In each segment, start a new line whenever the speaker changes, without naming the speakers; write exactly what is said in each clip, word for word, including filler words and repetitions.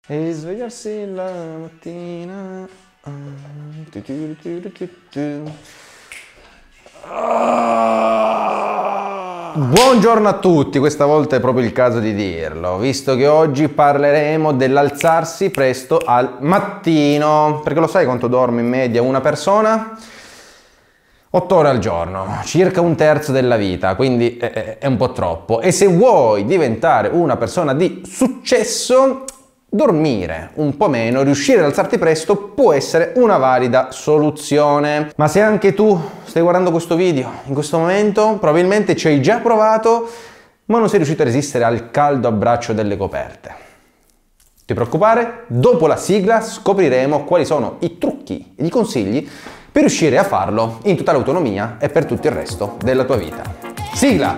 E svegliarsi la mattina. Buongiorno a tutti, questa volta è proprio il caso di dirlo, visto che oggi parleremo dell'alzarsi presto al mattino. Perché lo sai quanto dorme in media una persona? otto ore al giorno, circa un terzo della vita, quindi è, è un po' troppo. E se vuoi diventare una persona di successo, dormire un po' meno, riuscire ad alzarti presto può essere una valida soluzione. Ma se anche tu stai guardando questo video in questo momento, probabilmente ci hai già provato, ma non sei riuscito a resistere al caldo abbraccio delle coperte. Non ti preoccupare, dopo la sigla scopriremo quali sono i trucchi e i consigli per riuscire a farlo in totale autonomia e per tutto il resto della tua vita. Sigla!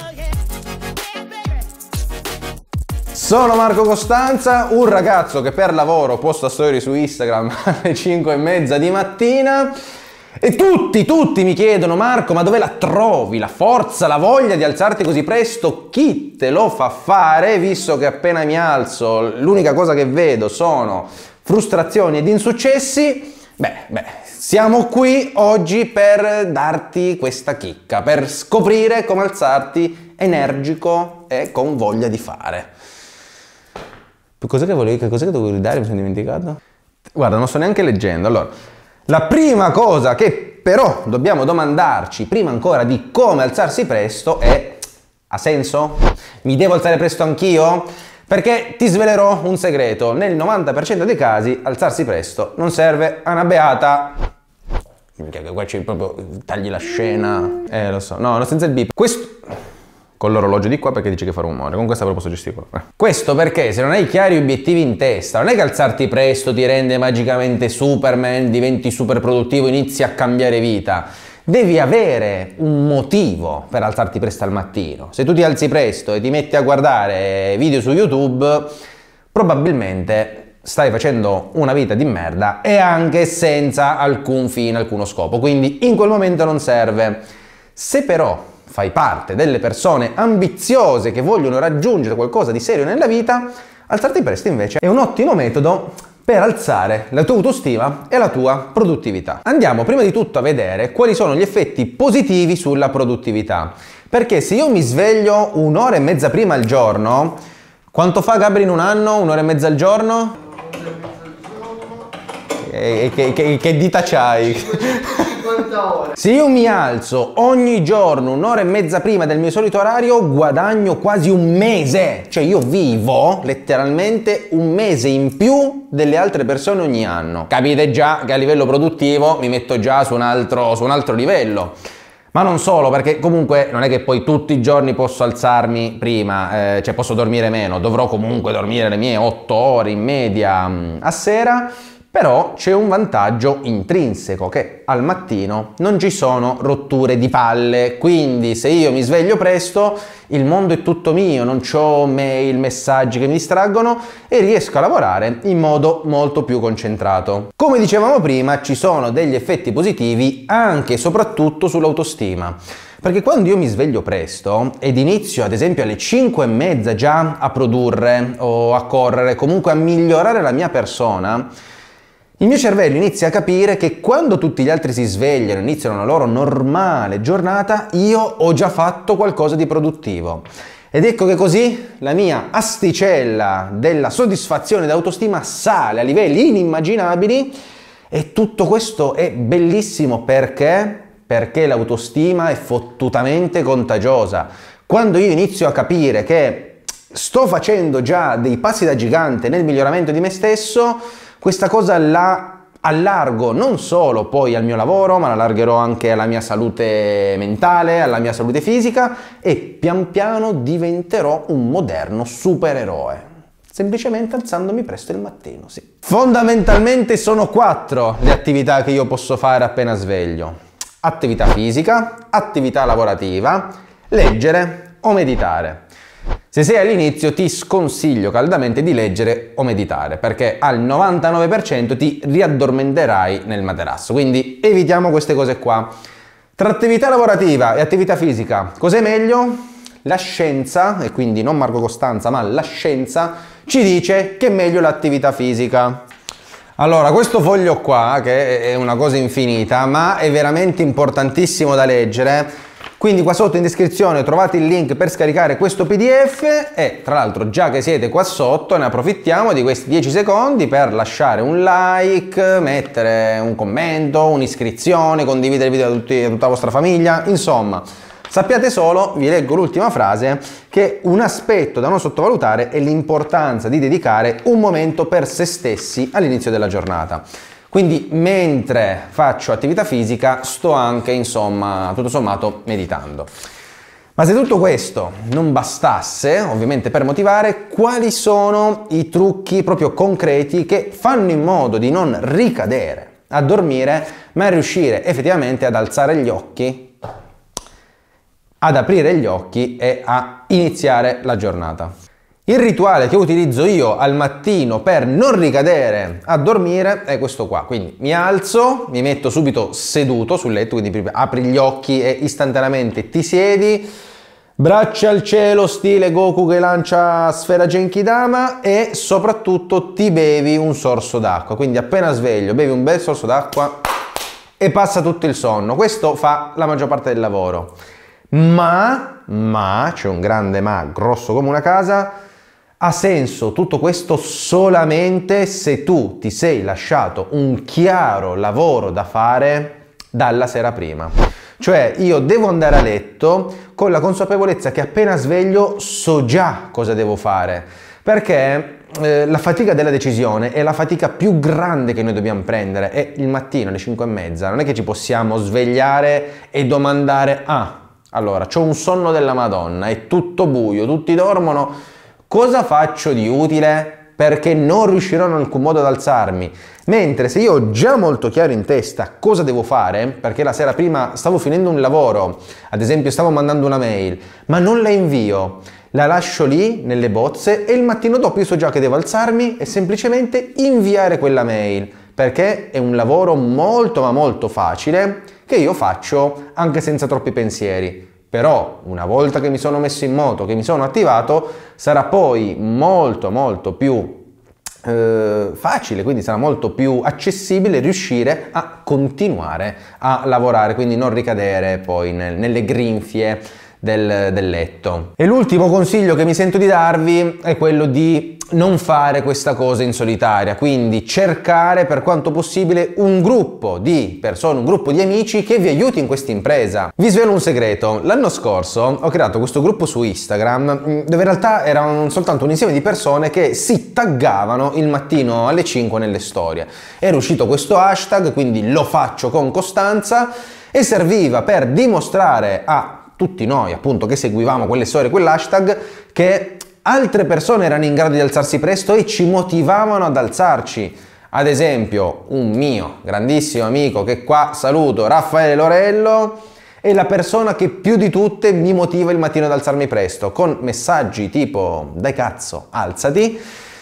Sono Marco Costanza, un ragazzo che per lavoro posta storie su Instagram alle cinque e mezza di mattina e tutti, tutti mi chiedono: Marco, ma dove la trovi la forza, la voglia di alzarti così presto? Chi te lo fa fare? Visto che appena mi alzo l'unica cosa che vedo sono frustrazioni ed insuccessi, beh, beh, siamo qui oggi per darti questa chicca, per scoprire come alzarti energico e con voglia di fare. Cos'è che volevi, che cos'è che dovevo dare? Mi sono dimenticato. Guarda, non sto neanche leggendo. Allora, la prima cosa che però dobbiamo domandarci prima ancora di come alzarsi presto è: ha senso? Mi devo alzare presto anch'io? Perché ti svelerò un segreto: nel novanta per cento dei casi alzarsi presto non serve a una beata. Minchia, che qua c'è proprio tagli la scena. Eh, lo so. No, no, senza il beep. Questo con l'orologio di qua perché dice che fa rumore, con questa però posso gesticolare. Questo perché se non hai chiari obiettivi in testa, non è che alzarti presto ti rende magicamente Superman, diventi super produttivo, inizi a cambiare vita. Devi avere un motivo per alzarti presto al mattino. Se tu ti alzi presto e ti metti a guardare video su YouTube, probabilmente stai facendo una vita di merda e anche senza alcun fine, alcuno scopo. Quindi in quel momento non serve. Se però fai parte delle persone ambiziose che vogliono raggiungere qualcosa di serio nella vita, alzarti presto invece è un ottimo metodo per alzare la tua autostima e la tua produttività. Andiamo prima di tutto a vedere quali sono gli effetti positivi sulla produttività. Perché se io mi sveglio un'ora e mezza prima al giorno, quanto fa Gabri in un anno? Un'ora e mezza al giorno? E che, che, che dita c'hai? cinquanta ore. Se io mi alzo ogni giorno un'ora e mezza prima del mio solito orario, guadagno quasi un mese. Cioè io vivo letteralmente un mese in più delle altre persone ogni anno. Capite già che a livello produttivo mi metto già su un altro, su un altro livello. Ma non solo, perché comunque non è che poi tutti i giorni posso alzarmi prima, eh, cioè posso dormire meno, dovrò comunque dormire le mie otto ore in media mh, a sera. Però c'è un vantaggio intrinseco, che al mattino non ci sono rotture di palle, quindi se io mi sveglio presto il mondo è tutto mio, non ho mail, messaggi che mi distraggono e riesco a lavorare in modo molto più concentrato. Come dicevamo prima, ci sono degli effetti positivi anche e soprattutto sull'autostima. Perché quando io mi sveglio presto ed inizio ad esempio alle cinque e mezza già a produrre o a correre, comunque a migliorare la mia persona, il mio cervello inizia a capire che quando tutti gli altri si svegliano e iniziano la loro normale giornata, io ho già fatto qualcosa di produttivo. Ed ecco che così la mia asticella della soddisfazione e d'autostima sale a livelli inimmaginabili e tutto questo è bellissimo perché? Perché l'autostima è fottutamente contagiosa. Quando io inizio a capire che sto facendo già dei passi da gigante nel miglioramento di me stesso, questa cosa la allargo non solo poi al mio lavoro, ma la allargherò anche alla mia salute mentale, alla mia salute fisica e pian piano diventerò un moderno supereroe. Semplicemente alzandomi presto il mattino, sì. Fondamentalmente sono quattro le attività che io posso fare appena sveglio. Attività fisica, attività lavorativa, leggere o meditare. Se sei all'inizio ti sconsiglio caldamente di leggere o meditare perché al novantanove per cento ti riaddormenterai nel materasso, quindi evitiamo queste cose qua. Tra attività lavorativa e attività fisica, cos'è meglio? La scienza, e quindi non Marco Costanza, ma la scienza ci dice che è meglio l'attività fisica. Allora, questo foglio qua, che è una cosa infinita, ma è veramente importantissimo da leggere, quindi qua sotto in descrizione trovate il link per scaricare questo P D F e tra l'altro già che siete qua sotto ne approfittiamo di questi dieci secondi per lasciare un like, mettere un commento, un'iscrizione, condividere il video a, tutti, a tutta la vostra famiglia, insomma. Sappiate solo, vi leggo l'ultima frase, che un aspetto da non sottovalutare è l'importanza di dedicare un momento per se stessi all'inizio della giornata. Quindi mentre faccio attività fisica sto anche, insomma, tutto sommato meditando. Ma se tutto questo non bastasse, ovviamente per motivare, quali sono i trucchi proprio concreti che fanno in modo di non ricadere a dormire, ma riuscire effettivamente ad alzare gli occhi, ad aprire gli occhi e a iniziare la giornata? Il rituale che utilizzo io al mattino per non ricadere a dormire è questo qua, quindi mi alzo, mi metto subito seduto sul letto, quindi apri gli occhi e istantaneamente ti siedi, braccia al cielo stile Goku che lancia sfera Genkidama e soprattutto ti bevi un sorso d'acqua, quindi appena sveglio bevi un bel sorso d'acqua e passa tutto il sonno. Questo fa la maggior parte del lavoro, ma, ma, c'è un grande ma grosso come una casa, ha senso tutto questo solamente se tu ti sei lasciato un chiaro lavoro da fare dalla sera prima. Cioè io devo andare a letto con la consapevolezza che appena sveglio so già cosa devo fare, perché eh, la fatica della decisione è la fatica più grande che noi dobbiamo prendere e il mattino alle cinque e mezza non è che ci possiamo svegliare e domandare ah, allora c'ho un sonno della Madonna, è tutto buio, tutti dormono, cosa faccio di utile? Perché non riuscirò in alcun modo ad alzarmi. Mentre se io ho già molto chiaro in testa cosa devo fare, perché la sera prima stavo finendo un lavoro, ad esempio stavo mandando una mail, ma non la invio, la lascio lì nelle bozze e il mattino dopo io so già che devo alzarmi e semplicemente inviare quella mail, perché è un lavoro molto ma molto facile che io faccio anche senza troppi pensieri. Però una volta che mi sono messo in moto, che mi sono attivato, sarà poi molto molto più eh, facile, quindi sarà molto più accessibile riuscire a continuare a lavorare, quindi non ricadere poi nel, nelle grinfie del, del letto. E l'ultimo consiglio che mi sento di darvi è quello di non fare questa cosa in solitaria, quindi cercare per quanto possibile un gruppo di persone, un gruppo di amici che vi aiuti in questa impresa. Vi svelo un segreto: l'anno scorso ho creato questo gruppo su Instagram dove in realtà era un, soltanto un insieme di persone che si taggavano il mattino alle cinque nelle storie. Era uscito questo hashtag, quindi lo faccio con costanza, e serviva per dimostrare a tutti noi appunto che seguivamo quelle storie, quell'hashtag, che altre persone erano in grado di alzarsi presto e ci motivavano ad alzarci. Ad esempio un mio grandissimo amico che qua saluto, Raffaele Lorello, è la persona che più di tutte mi motiva il mattino ad alzarmi presto, con messaggi tipo dai cazzo, alzati.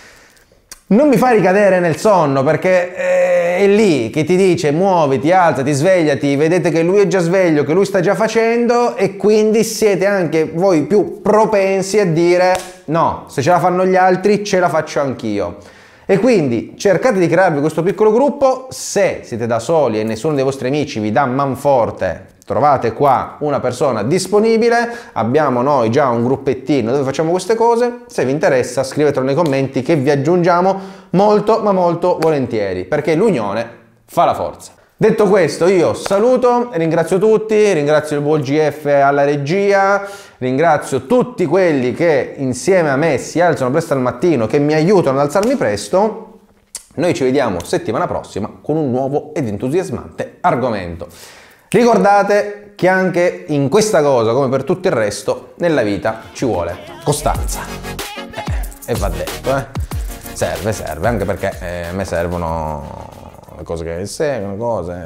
Non mi fa ricadere nel sonno perché è lì che ti dice muoviti, alzati, svegliati, vedete che lui è già sveglio, che lui sta già facendo e quindi siete anche voi più propensi a dire no, se ce la fanno gli altri ce la faccio anch'io. E quindi cercate di crearvi questo piccolo gruppo. Se siete da soli e nessuno dei vostri amici vi dà manforte, trovate qua una persona disponibile, abbiamo noi già un gruppettino dove facciamo queste cose. Se vi interessa scrivetelo nei commenti che vi aggiungiamo molto ma molto volentieri, perché l'unione fa la forza. Detto questo io saluto, ringrazio tutti, ringrazio il buon G F alla regia, ringrazio tutti quelli che insieme a me si alzano presto al mattino, che mi aiutano ad alzarmi presto. Noi ci vediamo settimana prossima con un nuovo ed entusiasmante argomento. Ricordate che anche in questa cosa, come per tutto il resto, nella vita ci vuole costanza. Eh, e va detto, eh. Serve, serve, anche perché eh, a me servono le cose che seguono, cose...